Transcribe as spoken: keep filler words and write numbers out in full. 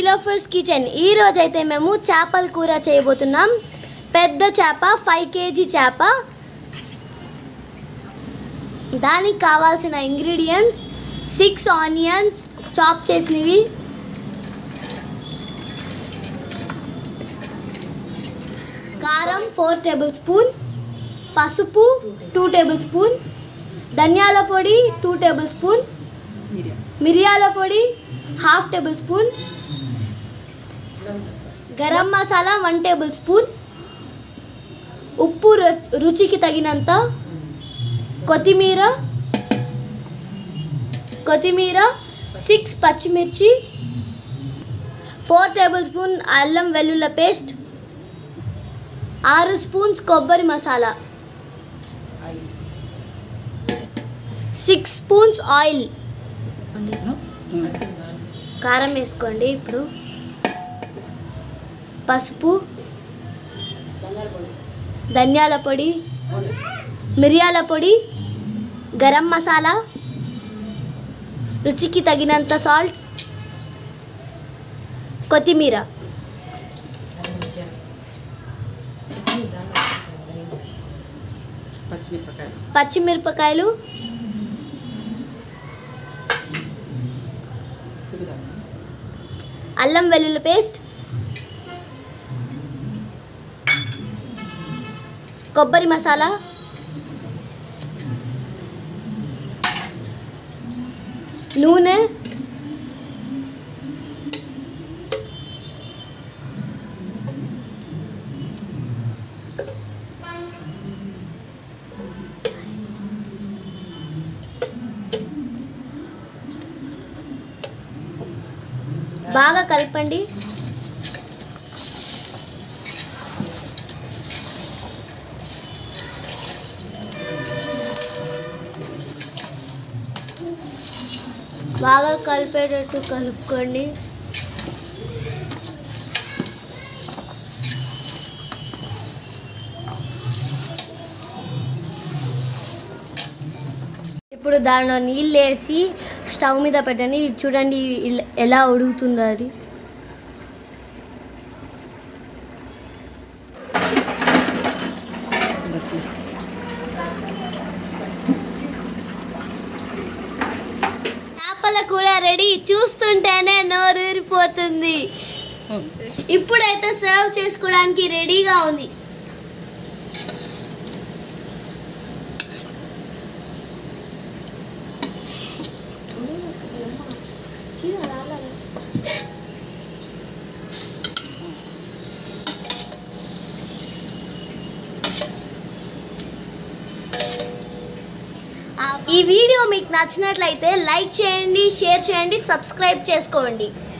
నీలోఫర్స్ kitchen. ఈ రోజు అయితే మేము చేపల కూర చేయబోతున్నాం. పెద్ద చేప ఫైవ్ కేజీ చేప. దానికి కావాల్సిన ఇంగ్రీడియంట్స్ సిక్స్ ఆనియన్స్ చాప్ చేసినవి, కారం ఫోర్ టేబుల్ స్పూన్, పసుపు టూ టేబుల్ స్పూన్, ధనియాల పొడి టూ టేబుల్ స్పూన్, మిరియాల పొడి half tablespoon, garam masala one tablespoon, ఉప్పు రుచికి తగినంత, కొత్తిమీర కొత్తిమీర సిక్స్ పచ్చిమిర్చి, ఫోర్ టేబుల్ స్పూన్ అల్లం వెల్లుల్లి పేస్ట్, ఆరు స్పూన్స్ కొబ్బరి మసాలా, సిక్స్ స్పూన్స్ ఆయిల్. కారం వేసుకోండి. ఇప్పుడు పసుపు, ధనియాల పొడి, మిరియాల పొడి, గరం మసాలా, రుచికి తగినంత సాల్ట్, కొత్తిమీర. పచ్చిమిరపకాయలు, అల్లం వెల్లుల్లి పేస్ట్, కొబ్బరి మసాలా, నూనె, బాగా కలపండి. బాగా కలిపేటట్టు కలుపుకోండి. ఇప్పుడు దానిలో నీళ్ళు వేసి స్టవ్ మీద పెట్టండి. చూడండి ఎలా ఉడుకుతుందో అది. చేపల కూర రెడీ. చూస్తుంటేనే నోరూరిపోతుంది. ఇప్పుడైతే సర్వ్ చేసుకోవడానికి రెడీగా ఉంది. ఈ వీడియో మీకు నచ్చినట్లయితే లైక్ చేయండి, షేర్ చేయండి, సబ్స్క్రైబ్ చేసుకోండి.